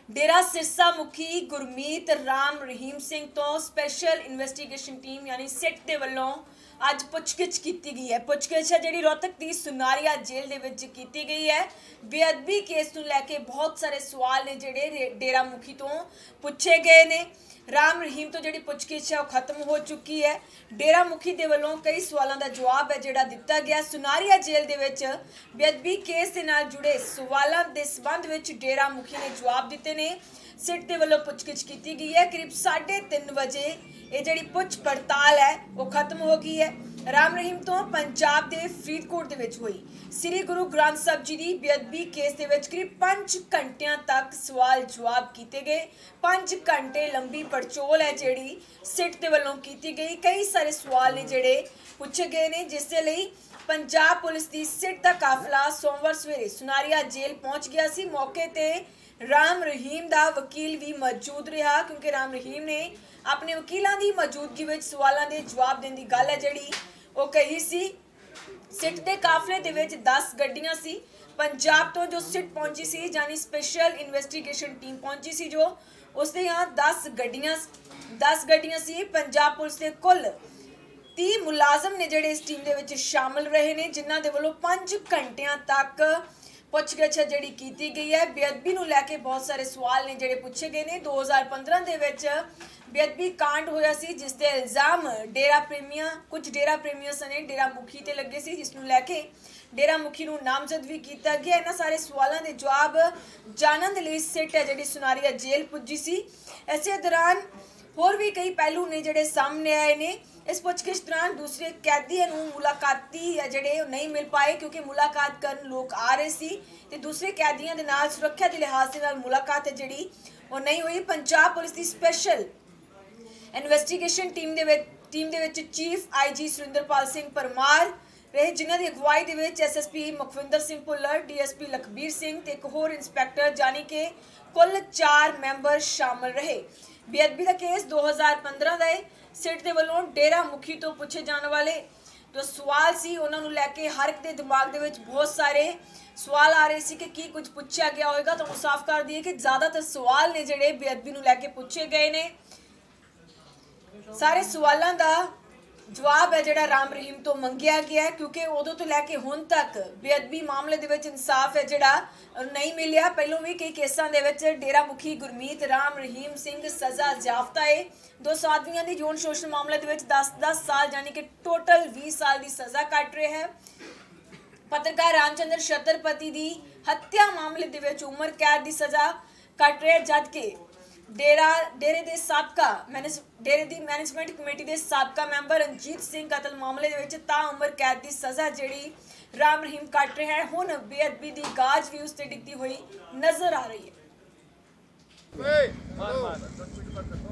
डेरा सिरसा मुखी गुरमीत राम रहीम सिंह तो special investigation team यानी सिट के वलों अज पुछगिछ की गई है। पुछगिछ है जी रोहतक की सुनारिया जेल के विच की गई है। बेअदबी केस को लैके बहुत सारे सवाल ने जोड़े डेरा मुखी तो पूछे गए ने। राम रहीम तो जी पुछगिछ है वह खत्म हो चुकी है। डेरा मुखी के वलों कई सवालों का जवाब है जोड़ा दिता गया। सुनारिया जेल के विच बेअदबी केस के नाल जुड़े सवालों के संबंध में डेरा मुखी ने जवाब दिते ने। सिट के वलों पुछगिछ की गई है। करीब 3:30 बजे ये जी पुछ पड़ताल है वो खत्म हो गई है। राम रहीम तो पंजाब के फरीदकोट के विच हुई श्री गुरु ग्रंथ साहब जी की बेअदबी केस के विच करीब 5 घंटिया तक सवाल जवाब किए गए। 5 घंटे लंबी पड़चोल है जी सिट के वलों की गई। कई सारे सवाल ने जोड़े पूछे गए ने, जिसके लिए पंजाब पुलिस की सिट का काफिला सोमवार सवेरे सुनारिया जेल पहुंच गया सी। मौके ते राम रहीम का वकील भी मौजूद रहा, क्योंकि राम रहीम ने अपने वकीलों की मौजूदगी में सवालों के जवाब देने की गल है जी वो कही सी। सिट के काफिले के विच 10 गड्डियां सी। पंजाब तो जो सिट पहुंची सी यानी स्पैशल इन्वेस्टिगेशन टीम पहुंची सी, जो उसके यहाँ 10 गड्डियां सी। पंजाब पुलिस के कुल 30 मुलाजम ने जोड़े इस टीम के विच शामिल रहे ने, जिन्हों के वलों 5 घंटिया तक पुछगिछ जी की गई है। बेअदबी को लैके बहुत सारे सवाल ने जोड़े पूछे गए ने। 2015 के विच बेअदबी कांड होया सी, जिसके इल्जाम कुछ डेरा प्रेमियों सने डेरा मुखी ते लगे सी, जिसनों लैके डेरा मुखी नूं नामजद भी किया गया। इन्हां सारे सवालों के जवाब जानने लई सिट है जी सुनारिया जेल पुजी सी। इसे दौरान होर भी कई पहलू ने जोड़े सामने आए ने। इस पुछगिछ दौरान दूसरे कैदियों को मुलाकाती जोड़े नहीं मिल पाए, क्योंकि मुलाकात करन लोग आ रहे सी ते दूसरे कैदियों के नाल सुरक्षा के लिहाज से नाल मुलाकात है जी वो नहीं हुई। पंजाब पुलिस की स्पैशल इन्वेस्टिगेशन टीम दे विच चीफ IG सुरिंदरपाल सिंह परमार रहे, जिन्हों की अगवाई के SSP मुखविंदर सिंह भुल्लर, DSP लखबीर सिंह ते एक होर इंस्पैक्टर जानी के कुल 4 मैंबर शामिल रहे। बेअदबी का केस 2015 का है। सिट के वलों डेरा मुखी तो पूछे जाने वाले जो सवाल सी उन्होंने लैके हर एक के दिमाग के विच बहुत सारे सवाल आ रहे सी कि की कुछ पूछा गया होगा। तो साफ कर दिए कि ज़्यादातर सवाल ने जोड़े बेअदबी को लैके पूछे गए ने। सारे सवालों का जवाब है जोड़ा राम रहीम तो मंगिया गया, क्योंकि उदों तो लैके हुण तक बेअदबी मामले दे विच इंसाफ है जोड़ा नहीं मिलिया। पहलों भी कई केसां दे विच डेरा मुखी गुरमीत राम रहीम सिंह सज़ा याफ्ता है। 2 साधवियों की यौन शोषण मामले दे विच 10-10 साल यानी कि टोटल 20 साल की सज़ा कट रहे हैं। पत्रकार रामचंद्र छत्रपति की हत्या मामले दे विच उम्र कैद की सज़ा कट रहे, जबकि डेरे की मैनेजमेंट कमेटी के साबका मैंबर रंजीत सिंह कतल मामले के ताउम्र कैद की सज़ा जी राम रहीम कट रहे हैं। हुण बेअदबी की गाज भी उससे डिगती हुई नजर आ रही है।